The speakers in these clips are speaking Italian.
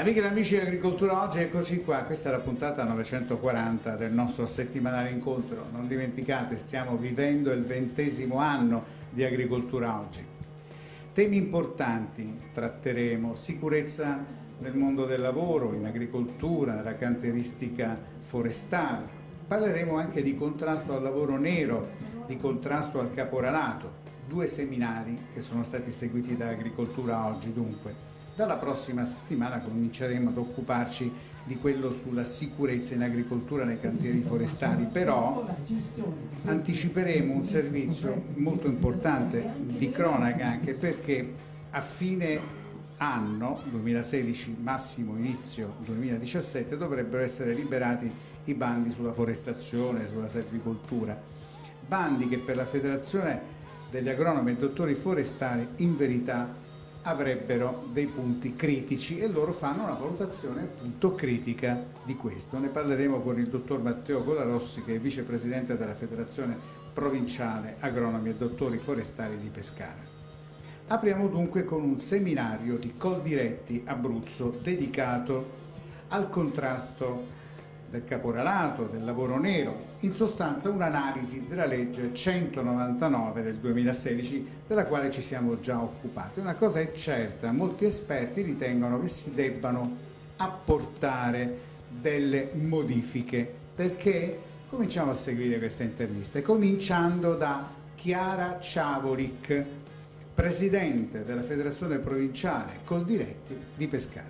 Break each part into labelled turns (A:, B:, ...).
A: Amiche e amici di Agricoltura Oggi, eccoci qua, questa è la puntata 940 del nostro settimanale incontro. Non dimenticate, stiamo vivendo il 20° anno di Agricoltura Oggi. Temi importanti tratteremo: sicurezza nel mondo del lavoro, in agricoltura, nella cantieristica forestale. Parleremo anche di contrasto al lavoro nero, di contrasto al caporalato. 2 seminari che sono stati seguiti da Agricoltura Oggi dunque. Dalla prossima settimana cominceremo ad occuparci di quello sulla sicurezza in agricoltura nei cantieri forestali, però anticiperemo un servizio molto importante di cronaca, anche perché a fine anno 2016, massimo inizio 2017, dovrebbero essere liberati i bandi sulla forestazione, sulla selvicoltura, bandi che per la Federazione degli agronomi e dottori forestali in verità avrebbero dei punti critici e loro fanno una valutazione appunto critica di questo. Ne parleremo con il dottor Matteo Colarossi, che è vicepresidente della Federazione Provinciale Agronomi e Dottori Forestali di Pescara. Apriamo dunque con un seminario di Coldiretti Abruzzo dedicato al contrasto del caporalato, del lavoro nero, in sostanza un'analisi della legge 199 del 2016, della quale ci siamo già occupati. Una cosa è certa: molti esperti ritengono che si debbano apportare delle modifiche. Perché? Cominciamo a seguire queste interviste, cominciando da Chiara Ciavolic, presidente della Federazione Provinciale Coldiretti di Pescara.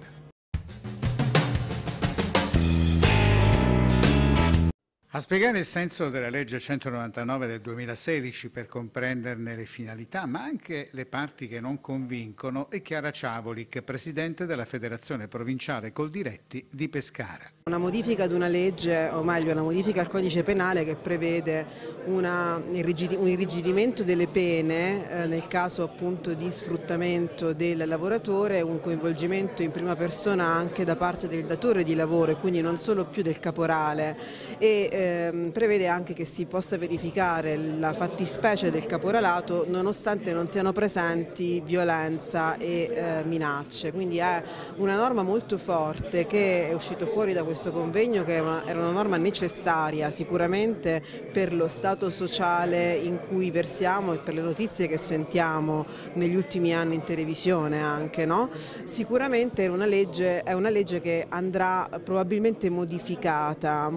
A: A spiegare il senso della legge 199 del 2016 per comprenderne le finalità, ma anche le parti che non convincono, è Chiara Ciavolic, presidente della Federazione Provinciale Coldiretti di Pescara.
B: Una modifica ad una legge, o meglio una modifica al codice penale che prevede un irrigidimento delle pene nel caso appunto di sfruttamento del lavoratore, un coinvolgimento in prima persona anche da parte del datore di lavoro e quindi non solo più del caporale, e prevede anche che si possa verificare la fattispecie del caporalato nonostante non siano presenti violenza e minacce. Quindi è una norma molto forte che è uscita fuori da questo convegno, che era una norma necessaria sicuramente per lo stato sociale in cui versiamo e per le notizie che sentiamo negli ultimi anni in televisione anche, no? Sicuramente è una legge che andrà probabilmente modificata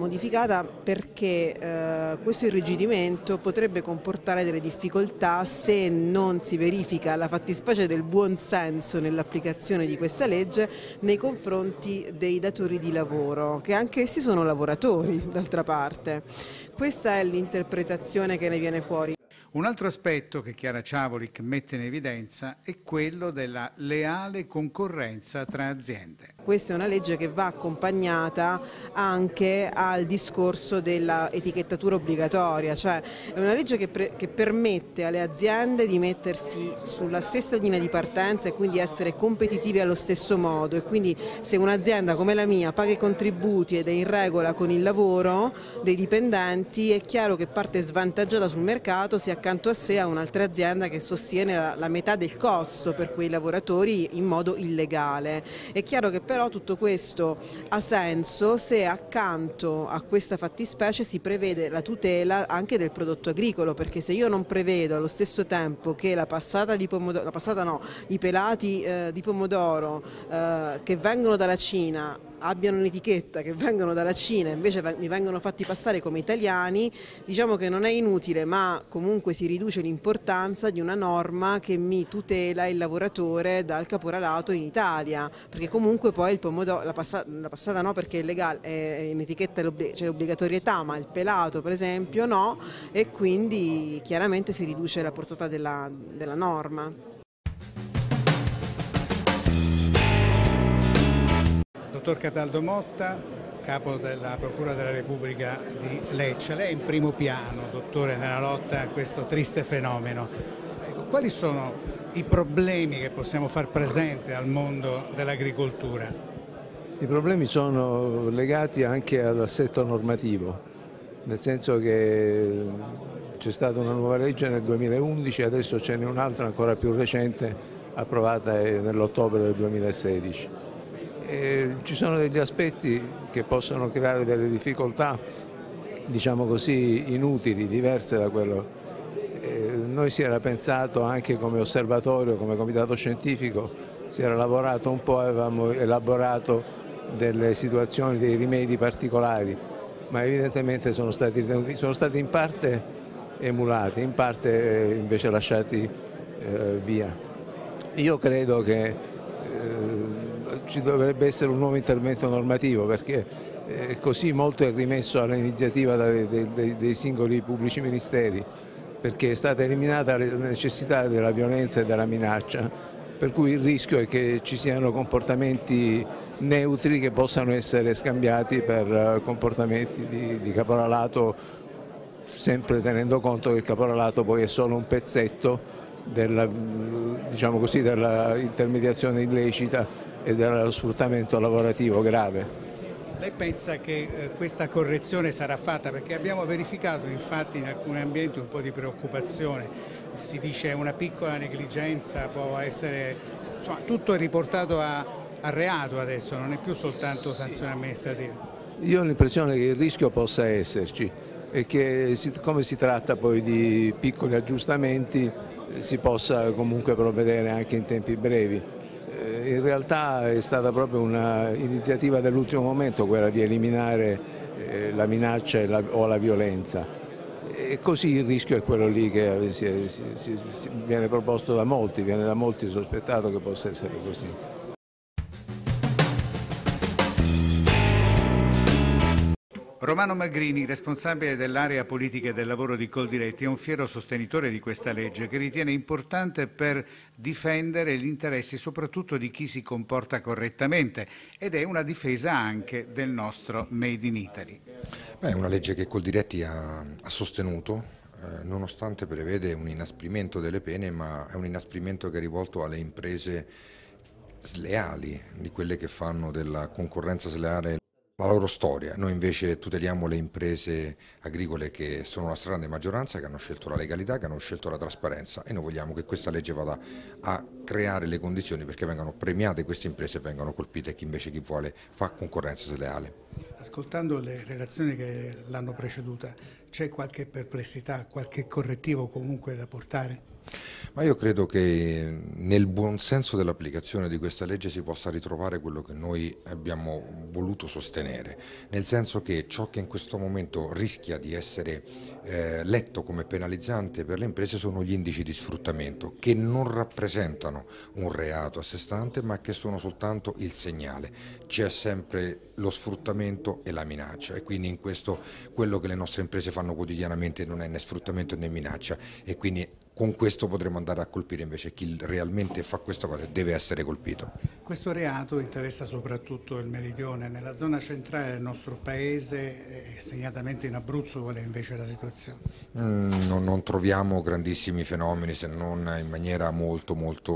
B: perché questo irrigidimento potrebbe comportare delle difficoltà se non si verifica la fattispecie del buon senso nell'applicazione di questa legge nei confronti dei datori di lavoro, che anche essi sono lavoratori d'altra parte. Questa è l'interpretazione che ne viene fuori.
A: Un altro aspetto che Chiara Ciavolic mette in evidenza è quello della leale concorrenza tra aziende.
B: Questa è una legge che va accompagnata anche al discorso dell'etichettatura obbligatoria, cioè è una legge che permette alle aziende di mettersi sulla stessa linea di partenza e quindi essere competitive allo stesso modo, e quindi se un'azienda come la mia paga i contributi ed è in regola con il lavoro dei dipendenti, è chiaro che parte svantaggiata sul mercato se accanto a sé ha un'altra azienda che sostiene la metà del costo per quei lavoratori in modo illegale. È chiaro che però tutto questo ha senso se accanto a questa fattispecie si prevede la tutela anche del prodotto agricolo, perché se io non prevedo allo stesso tempo che i pelati di pomodoro che vengono dalla Cina abbiano un'etichetta che vengono dalla Cina e invece mi vengono fatti passare come italiani, diciamo che non è inutile, ma comunque si riduce l'importanza di una norma che mi tutela il lavoratore dal caporalato in Italia, perché comunque poi il pomodoro, la passata no, perché è legale, è in etichetta c'è obbligatorietà, ma il pelato per esempio no, e quindi chiaramente si riduce la portata della norma.
A: Dottor Cataldo Motta, capo della Procura della Repubblica di Lecce, lei è in primo piano, dottore, nella lotta a questo triste fenomeno. Ecco, quali sono i problemi che possiamo far presente al mondo dell'agricoltura?
C: I problemi sono legati anche all'assetto normativo, nel senso che c'è stata una nuova legge nel 2011, adesso ce n'è un'altra ancora più recente approvata nell'ottobre del 2016. Ci sono degli aspetti che possono creare delle difficoltà, diciamo così, inutili, diverse da quello. Noi si era pensato anche come osservatorio, come comitato scientifico, si era lavorato un po', avevamo elaborato delle situazioni, dei rimedi particolari, ma evidentemente sono stati in parte emulati, in parte invece lasciati via. Io credo che ci dovrebbe essere un nuovo intervento normativo, perché così molto è rimesso all'iniziativa dei singoli pubblici ministeri, perché è stata eliminata la necessità della violenza e della minaccia, per cui il rischio è che ci siano comportamenti neutri che possano essere scambiati per comportamenti di caporalato, sempre tenendo conto che il caporalato poi è solo un pezzetto diciamo così, della intermediazione illecita e dello sfruttamento lavorativo grave.
A: Lei pensa che questa correzione sarà fatta? Perché abbiamo verificato infatti in alcuni ambienti un po' di preoccupazione, si dice una piccola negligenza può essere, insomma, tutto è riportato a reato adesso, non è più soltanto sanzione amministrativa.
C: Io ho l'impressione che il rischio possa esserci e che come si tratta poi di piccoli aggiustamenti si possa comunque provvedere anche in tempi brevi. In realtà è stata proprio un'iniziativa dell'ultimo momento quella di eliminare la minaccia o la violenza, e così il rischio è quello lì che viene proposto da molti, viene da molti sospettato che possa essere così.
A: Romano Magrini, responsabile dell'area politica e del lavoro di Coldiretti, è un fiero sostenitore di questa legge che ritiene importante per difendere gli interessi soprattutto di chi si comporta correttamente, ed è una difesa anche del nostro Made in Italy.
D: È una legge che Coldiretti ha sostenuto, nonostante prevede un inasprimento delle pene, ma è un inasprimento che è rivolto alle imprese sleali, di quelle che fanno della concorrenza sleale la loro storia. Noi invece tuteliamo le imprese agricole che sono la stragrande maggioranza, che hanno scelto la legalità, che hanno scelto la trasparenza, e noi vogliamo che questa legge vada a creare le condizioni perché vengano premiate queste imprese e vengano colpite chi vuole fa concorrenza sleale.
A: Ascoltando le relazioni che l'hanno preceduta, c'è qualche perplessità, qualche correttivo comunque da portare?
D: Ma io credo che nel buon senso dell'applicazione di questa legge si possa ritrovare quello che noi abbiamo voluto sostenere, nel senso che ciò che in questo momento rischia di essere letto come penalizzante per le imprese sono gli indici di sfruttamento, che non rappresentano un reato a sé stante, ma che sono soltanto il segnale. C'è sempre lo sfruttamento e la minaccia, e quindi in questo quello che le nostre imprese fanno quotidianamente non è né sfruttamento né minaccia, e quindi con questo potremo andare a colpire invece chi realmente fa questa cosa e deve essere colpito.
A: Questo reato interessa soprattutto il meridione. Nella zona centrale del nostro paese, segnatamente in Abruzzo, qual è invece la situazione?
D: Non troviamo grandissimi fenomeni, se non in maniera molto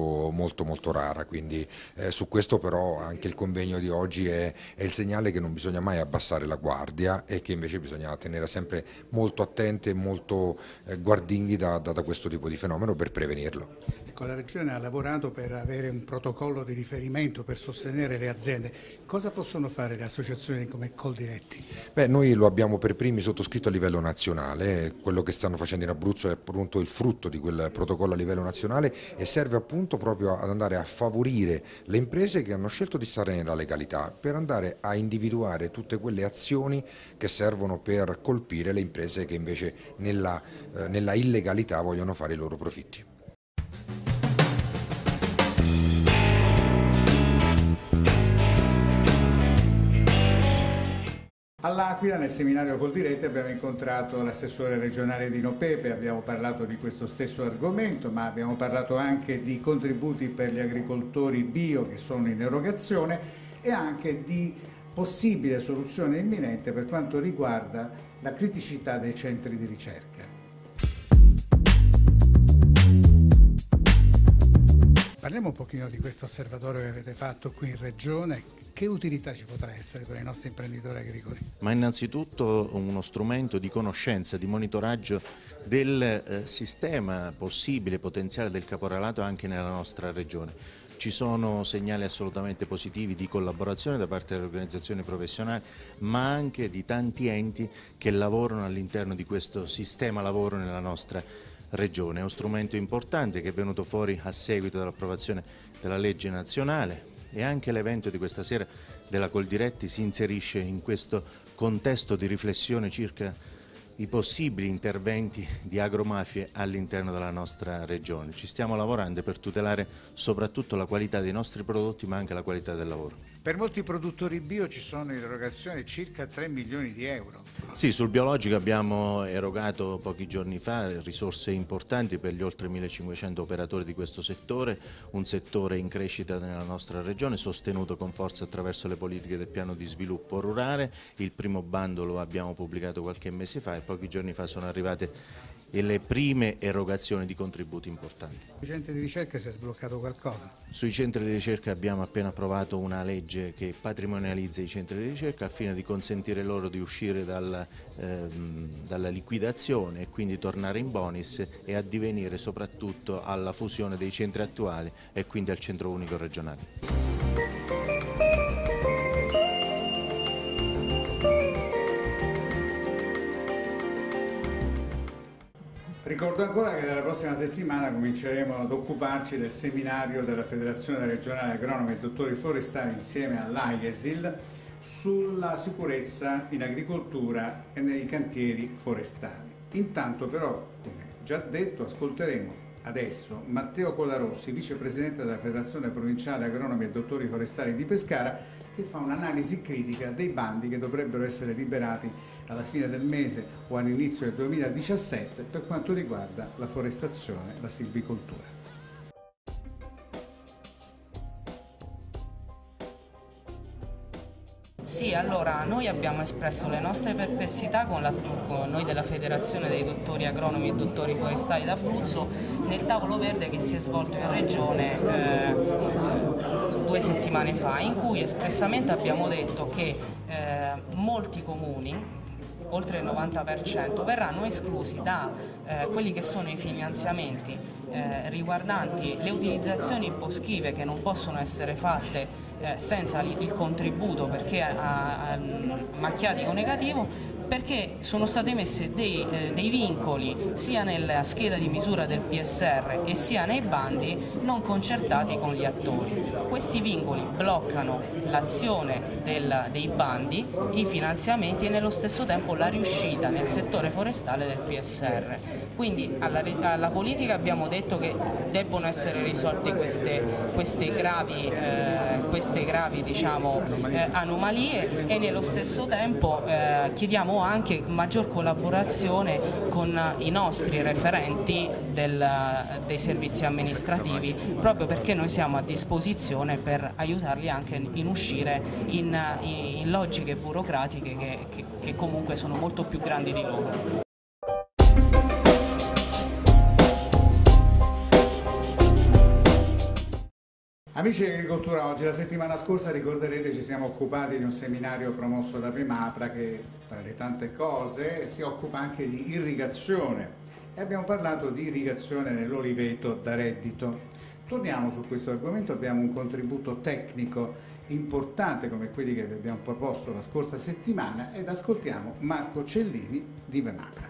D: rara, quindi su questo però anche il convegno di oggi è il segnale che non bisogna mai abbassare la guardia e che invece bisogna tenere sempre molto attenti e molto guardinghi da questo tipo di fenomeno per prevenirlo.
A: Ecco, la Regione ha lavorato per avere un protocollo di riferimento per sostenere le aziende. Cosa possono fare le associazioni come Coldiretti?
D: Noi lo abbiamo per primi sottoscritto a livello nazionale, quello che stanno facendo in Abruzzo è appunto il frutto di quel protocollo a livello nazionale e serve appunto proprio ad andare a favorire le imprese che hanno scelto di stare nella legalità, per andare a individuare tutte quelle azioni che servono per colpire le imprese che invece nella illegalità vogliono fare i loro profitti.
A: All'Aquila, nel seminario Coldiretti, abbiamo incontrato l'assessore regionale Dino Pepe, abbiamo parlato di questo stesso argomento, ma abbiamo parlato anche di contributi per gli agricoltori bio che sono in erogazione e anche di possibile soluzione imminente per quanto riguarda la criticità dei centri di ricerca. Parliamo un pochino di questo osservatorio che avete fatto qui in Regione. Che utilità ci potrà essere per i nostri imprenditori agricoli?
E: Ma innanzitutto uno strumento di conoscenza, di monitoraggio del sistema possibile, potenziale del caporalato anche nella nostra regione. Ci sono segnali assolutamente positivi di collaborazione da parte delle organizzazioni professionali, ma anche di tanti enti che lavorano all'interno di questo sistema lavoro nella nostra regione. È uno strumento importante che è venuto fuori a seguito dell'approvazione della legge nazionale, e anche l'evento di questa sera della Coldiretti si inserisce in questo contesto di riflessione circa i possibili interventi di agromafie all'interno della nostra regione. Ci stiamo lavorando per tutelare soprattutto la qualità dei nostri prodotti, ma anche la qualità del lavoro.
A: Per molti produttori bio ci sono in erogazione circa 3 milioni di euro.
E: Sì, sul biologico abbiamo erogato pochi giorni fa risorse importanti per gli oltre 1500 operatori di questo settore, un settore in crescita nella nostra regione, sostenuto con forza attraverso le politiche del piano di sviluppo rurale. Il primo bando lo abbiamo pubblicato qualche mese fa e pochi giorni fa sono arrivate le prime erogazioni di contributi importanti.
A: Sui centri di ricerca si è sbloccato qualcosa?
E: Sui centri di ricerca abbiamo appena approvato una legge che patrimonializza i centri di ricerca al fine di consentire loro di uscire dalla liquidazione e quindi tornare in bonus e addivenire soprattutto alla fusione dei centri attuali e quindi al centro unico regionale.
A: Ricordo ancora che dalla prossima settimana cominceremo ad occuparci del seminario della Federazione Regionale Agronomi e Dottori Forestali insieme all'AIESIL sulla sicurezza in agricoltura e nei cantieri forestali. Intanto però, come già detto, ascolteremo adesso Matteo Colarossi, vicepresidente della Federazione Provinciale Agronomi e Dottori Forestali di Pescara, che fa un'analisi critica dei bandi che dovrebbero essere liberati alla fine del mese o all'inizio del 2017 per quanto riguarda la forestazione e la silvicoltura.
F: Sì, allora noi abbiamo espresso le nostre perplessità con noi della Federazione dei Dottori Agronomi e Dottori Forestali d'Abruzzo nel tavolo verde che si è svolto in Regione 2 settimane fa, in cui espressamente abbiamo detto che molti comuni, oltre il 90%, verranno esclusi da quelli che sono i finanziamenti riguardanti le utilizzazioni boschive che non possono essere fatte senza il contributo perché macchiatico negativo, perché sono state messe dei vincoli sia nella scheda di misura del PSR e sia nei bandi non concertati con gli attori. Questi vincoli bloccano l'azione dei bandi, i finanziamenti e nello stesso tempo la riuscita nel settore forestale del PSR. Quindi alla politica abbiamo detto che debbono essere risolte queste gravi diciamo, anomalie e nello stesso tempo chiediamo anche maggior collaborazione con i nostri referenti dei servizi amministrativi, proprio perché noi siamo a disposizione per aiutarli anche in uscire in logiche burocratiche che comunque sono molto più grandi di loro.
A: Amici di Agricoltura Oggi, la settimana scorsa ricorderete ci siamo occupati di un seminario promosso da Vemapra che tra le tante cose si occupa anche di irrigazione e abbiamo parlato di irrigazione nell'oliveto da reddito. Torniamo su questo argomento, abbiamo un contributo tecnico importante come quelli che vi abbiamo proposto la scorsa settimana ed ascoltiamo Marco Cellini di Vemapra.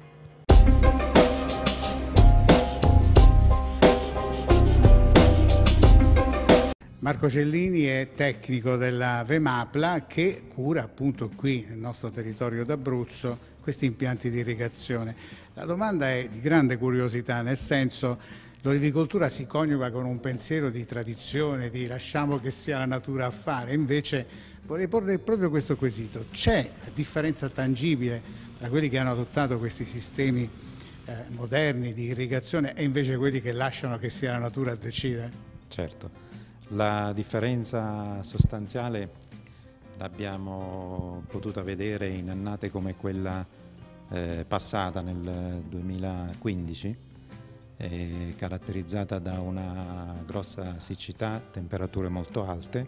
A: Marco Cellini è tecnico della Vemapla che cura appunto qui nel nostro territorio d'Abruzzo questi impianti di irrigazione. La domanda è di grande curiosità, nel senso l'olivicoltura si coniuga con un pensiero di tradizione, di lasciamo che sia la natura a fare, invece vorrei porre proprio questo quesito: c'è differenza tangibile tra quelli che hanno adottato questi sistemi moderni di irrigazione e invece quelli che lasciano che sia la natura a decidere?
G: Certo. La differenza sostanziale l'abbiamo potuta vedere in annate come quella passata nel 2015, caratterizzata da una grossa siccità, temperature molto alte,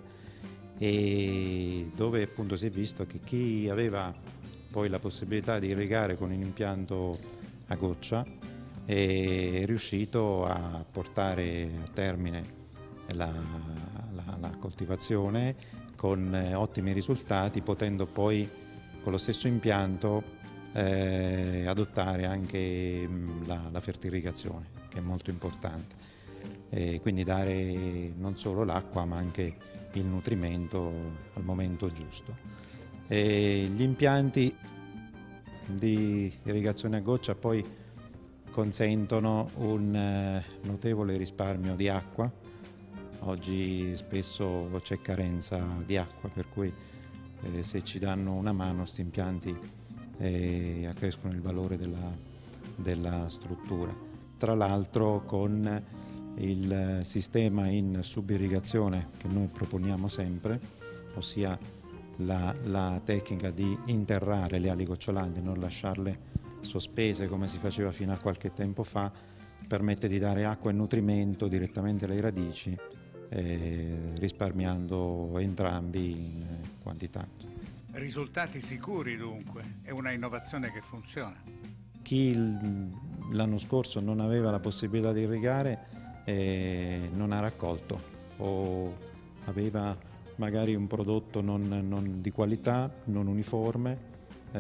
G: e dove appunto si è visto che chi aveva poi la possibilità di irrigare con un impianto a goccia, è riuscito a portare a termine la coltivazione con ottimi risultati, potendo poi con lo stesso impianto adottare anche la fertirrigazione, che è molto importante, quindi dare non solo l'acqua ma anche il nutrimento al momento giusto. Gli impianti di irrigazione a goccia poi consentono un notevole risparmio di acqua. Oggi spesso c'è carenza di acqua, per cui se ci danno una mano questi impianti accrescono il valore della struttura. Tra l'altro con il sistema in subirrigazione che noi proponiamo sempre, ossia la tecnica di interrare le ali gocciolanti, non lasciarle sospese come si faceva fino a qualche tempo fa, permette di dare acqua e nutrimento direttamente alle radici, risparmiando entrambi in quantità.
A: Risultati sicuri dunque, è una innovazione che funziona.
G: Chi l'anno scorso non aveva la possibilità di irrigare non ha raccolto o aveva magari un prodotto non di qualità, non uniforme,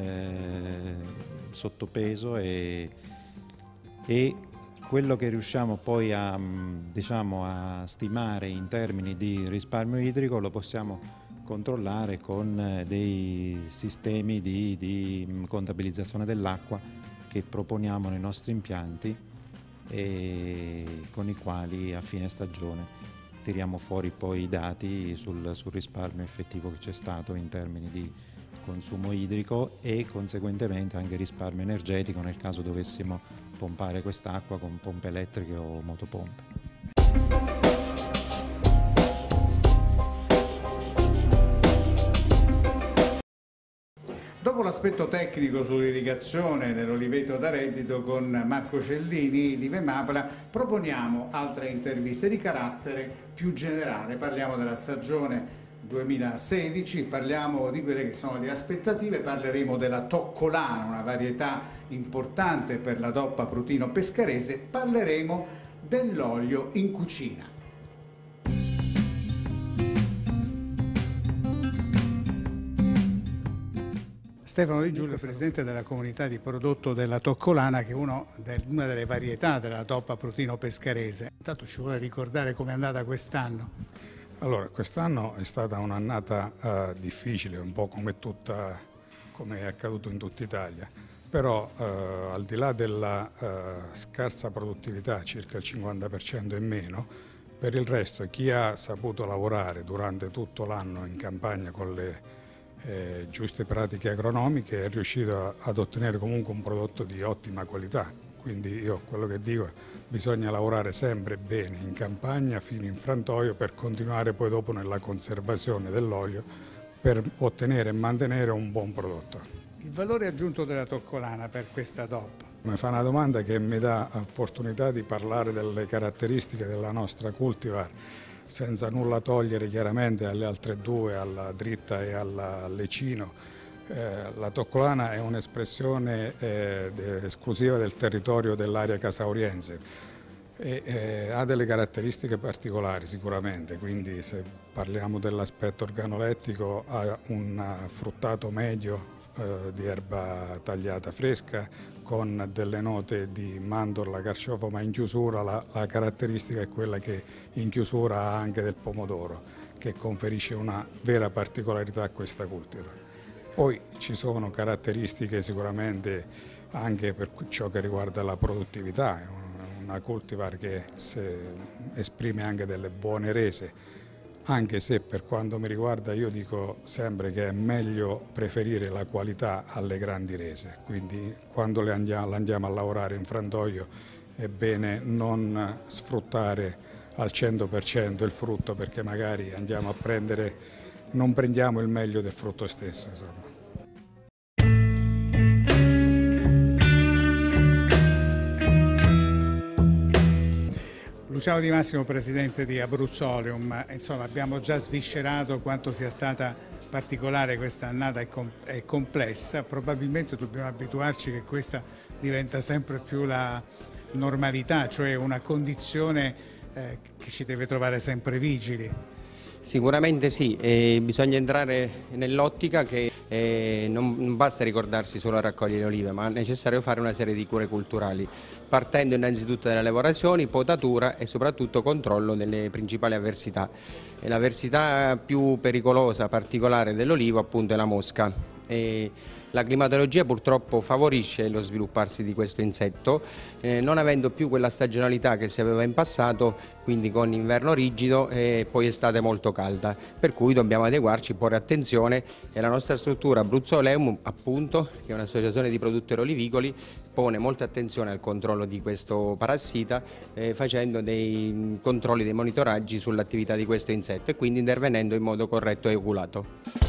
G: sottopeso e quello che riusciamo poi a stimare in termini di risparmio idrico lo possiamo controllare con dei sistemi di contabilizzazione dell'acqua che proponiamo nei nostri impianti e con i quali a fine stagione tiriamo fuori poi i dati sul risparmio effettivo che c'è stato in termini di consumo idrico e conseguentemente anche risparmio energetico nel caso dovessimo pompare quest'acqua con pompe elettriche o motopompe.
A: Dopo l'aspetto tecnico sull'irrigazione dell'oliveto da reddito con Marco Cellini di Vemapla, proponiamo altre interviste di carattere più generale. Parliamo della stagione 2016, parliamo di quelle che sono le aspettative, parleremo della Toccolana, una varietà importante per la DOP Aprutino Pescarese, parleremo dell'olio in cucina. Stefano Di Giulio, presidente della comunità di prodotto della Toccolana, che è una delle varietà della DOP Aprutino Pescarese. Intanto ci vuole ricordare com'è andata quest'anno?
H: Allora, quest'anno è stata un'annata difficile, un po' come è accaduto in tutta Italia, però al di là della scarsa produttività, circa il 50% in meno, per il resto chi ha saputo lavorare durante tutto l'anno in campagna con le giuste pratiche agronomiche è riuscito ad ottenere comunque un prodotto di ottima qualità. Quindi io quello che dico è che bisogna lavorare sempre bene in campagna fino in frantoio per continuare poi dopo nella conservazione dell'olio per ottenere e mantenere un buon prodotto.
A: Il valore aggiunto della Toccolana per questa DOP?
H: Mi fa una domanda che mi dà l'opportunità di parlare delle caratteristiche della nostra cultivar, senza nulla togliere chiaramente alle altre due, alla dritta e al lecino. La Toccolana è un'espressione esclusiva del territorio dell'area casauriense e ha delle caratteristiche particolari sicuramente, quindi se parliamo dell'aspetto organolettico ha un fruttato medio di erba tagliata fresca con delle note di mandorla, carciofo, ma in chiusura la caratteristica è quella che in chiusura ha anche del pomodoro, che conferisce una vera particolarità a questa cultivar. Poi ci sono caratteristiche sicuramente anche per ciò che riguarda la produttività, è una cultivar che esprime anche delle buone rese, anche se per quanto mi riguarda io dico sempre che è meglio preferire la qualità alle grandi rese, quindi quando la andiamo a lavorare in frantoio è bene non sfruttare al 100% il frutto, perché magari andiamo a non prendiamo il meglio del frutto stesso, insomma.
A: Luciano Di Massimo, presidente di Abruzzolium, insomma abbiamo già sviscerato quanto sia stata particolare questa annata e complessa, probabilmente dobbiamo abituarci che questa diventa sempre più la normalità, cioè una condizione che ci deve trovare sempre vigili.
I: Sicuramente sì, bisogna entrare nell'ottica che non basta ricordarsi solo a raccogliere olive, ma è necessario fare una serie di cure culturali, partendo innanzitutto dalle lavorazioni, potatura e soprattutto controllo delle principali avversità. E l'avversità più pericolosa, particolare dell'olivo appunto è la mosca. La climatologia purtroppo favorisce lo svilupparsi di questo insetto, non avendo più quella stagionalità che si aveva in passato, quindi con inverno rigido e poi estate molto calda, per cui dobbiamo adeguarci, porre attenzione, e la nostra struttura Abruzzolium, appunto, che è un'associazione di produttori olivicoli, pone molta attenzione al controllo di questo parassita, facendo dei controlli, dei monitoraggi sull'attività di questo insetto e quindi intervenendo in modo corretto e oculato.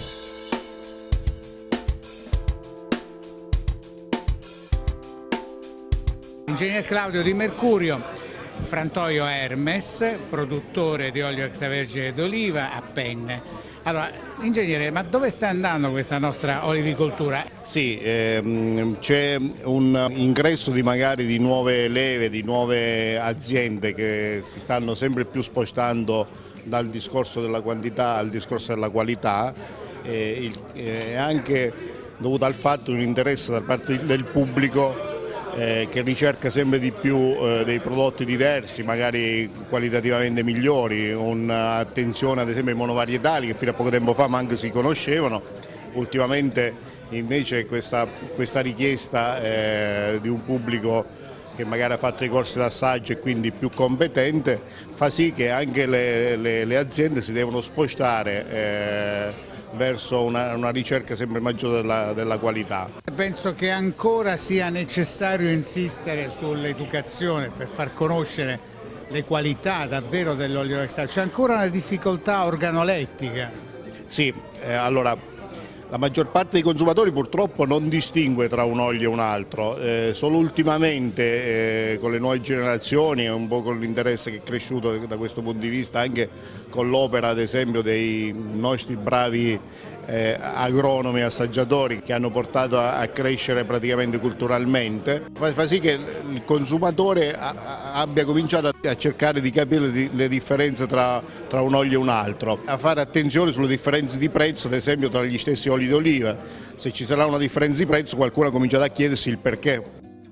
A: Ingegner Claudio Di Mercurio, frantoio Hermes, produttore di olio extravergine d'oliva a penne. Allora, ingegnere, ma dove sta andando questa nostra olivicoltura?
J: Sì, c'è un ingresso magari di nuove leve, di nuove aziende che si stanno sempre più spostando dal discorso della quantità al discorso della qualità, e anche dovuto al fatto di un interesse da parte del pubblico che ricerca sempre di più dei prodotti diversi, magari qualitativamente migliori, un'attenzione ad esempio ai monovarietali che fino a poco tempo fa manco si conoscevano. Ultimamente invece questa richiesta di un pubblico che magari ha fatto i corsi d'assaggio e quindi più competente fa sì che anche le aziende si devono spostare verso una ricerca sempre maggiore della qualità.
A: Penso che ancora sia necessario insistere sull'educazione per far conoscere le qualità davvero dell'olio extra. C'è ancora una difficoltà organolettica.
J: Sì, allora la maggior parte dei consumatori purtroppo non distingue tra un olio e un altro, solo ultimamente con le nuove generazioni e un po' con l'interesse che è cresciuto da questo punto di vista, anche con l'opera ad esempio dei nostri bravi agronomi e assaggiatori che hanno portato a crescere praticamente culturalmente, fa sì che il consumatore abbia cominciato a cercare di capire le differenze tra un olio e un altro, a fare attenzione sulle differenze di prezzo ad esempio tra gli stessi oli d'oliva. Se ci sarà una differenza di prezzo qualcuno ha cominciato a chiedersi il perché.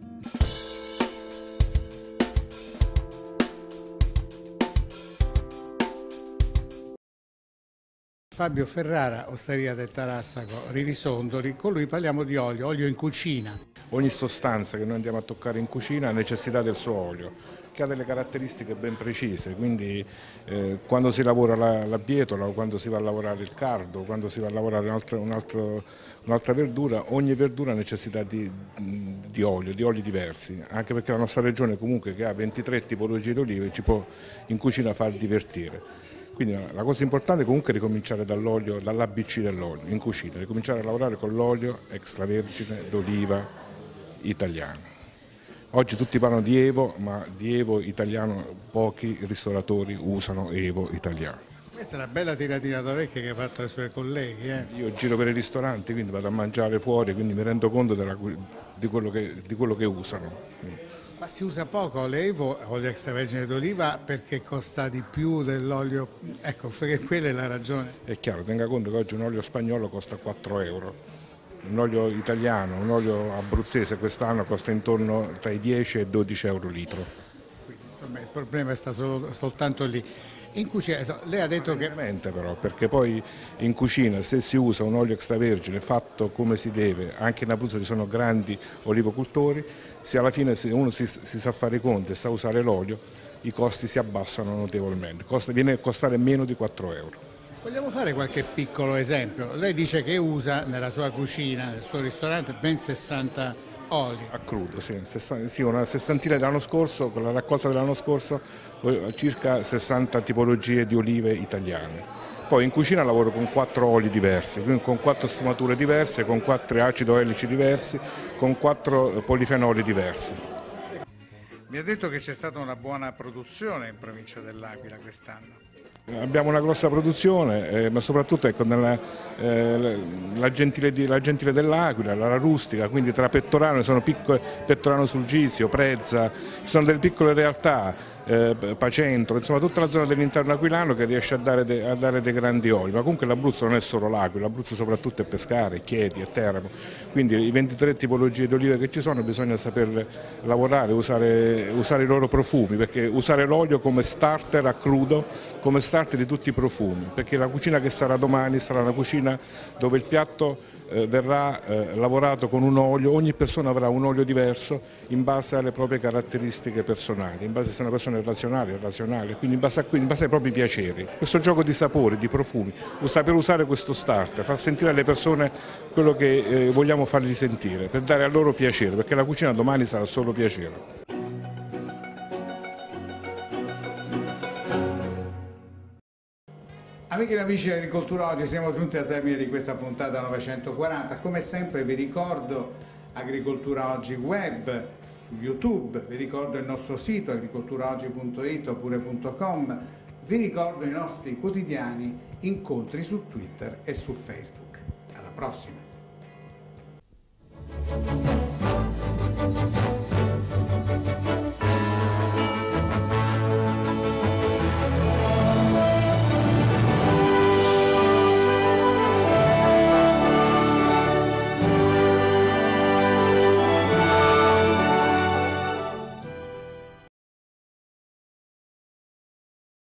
A: Fabio Ferrara, Osteria del Tarassaco, Rivisondoli, con lui parliamo di olio in cucina.
K: Ogni sostanza che noi andiamo a toccare in cucina ha necessità del suo olio, che ha delle caratteristiche ben precise, quindi quando si lavora la bietola, quando si va a lavorare il cardo, quando si va a lavorare un'altra verdura, ogni verdura ha necessità di olio, di oli diversi, anche perché la nostra regione comunque che ha 23 tipologie di olive ci può in cucina far divertire. Quindi la cosa importante è comunque ricominciare dall'olio, dall'ABC dell'olio in cucina, ricominciare a lavorare con l'olio extravergine d'oliva italiano. Oggi tutti parlano di Evo, ma di Evo italiano pochi ristoratori usano Evo italiano.
A: Questa è una bella tiratina d'orecchie che ha fatto ai suoi colleghi.
K: Io giro per i ristoranti, quindi vado a mangiare fuori, quindi mi rendo conto di quello che usano.
A: Ma si usa poco l'Evo, olio extravergine d'oliva, perché costa di più dell'olio, ecco, quella è la ragione.
K: È chiaro, tenga conto che oggi un olio spagnolo costa 4 euro, un olio italiano, un olio abruzzese quest'anno costa intorno tra i 10 e i 12 euro litro.
A: Quindi, insomma, il problema sta soltanto lì. In cucina, lei ha detto che...
K: Però, perché poi in cucina se si usa un olio extravergine fatto come si deve, anche in Abruzzo ci sono grandi olivocultori, se alla fine se uno si sa fare i conti e sa usare l'olio, i costi si abbassano notevolmente, viene a costare meno di 4 euro.
A: Vogliamo fare qualche piccolo esempio? Lei dice che usa nella sua cucina, nel suo ristorante, ben 60 oli.
K: A crudo, sì, una sessantina dell'anno scorso, con la raccolta dell'anno scorso, circa 60 tipologie di olive italiane. Poi in cucina lavoro con 4 oli diversi, quindi con 4 sfumature diverse, con 4 acido elici diversi, con 4 polifenoli diversi.
A: Mi ha detto che c'è stata una buona produzione in provincia dell'Aquila quest'anno.
K: Abbiamo una grossa produzione, ma soprattutto ecco, la gentile dell'Aquila, la rustica, quindi tra Pettorano, sono piccole, Pettorano Sulgizio, Prezza, ci sono delle piccole realtà, Pacentro, insomma tutta la zona dell'interno aquilano che riesce a dare dei grandi oli, ma comunque l'Abruzzo non è solo l'Aquila, l'Abruzzo soprattutto è Pescara, è Chieti, è Teramo, quindi i 23 tipologie di olive che ci sono bisogna saper lavorare, usare i loro profumi, perché usare l'olio come starter a crudo, come starter di tutti i profumi, perché la cucina che sarà domani sarà una cucina dove il piatto verrà lavorato con un olio, ogni persona avrà un olio diverso in base alle proprie caratteristiche personali, in base se una persona è razionale, quindi in base ai propri piaceri. Questo gioco di sapori, di profumi, saper usare questo starter, far sentire alle persone quello che vogliamo fargli sentire, per dare a loro piacere, perché la cucina domani sarà solo piacere.
A: Amiche e amici di Agricoltura Oggi, siamo giunti al termine di questa puntata 940. Come sempre vi ricordo Agricoltura Oggi web su YouTube, vi ricordo il nostro sito agricolturaoggi.it oppure .com, vi ricordo i nostri quotidiani incontri su Twitter e su Facebook. Alla prossima!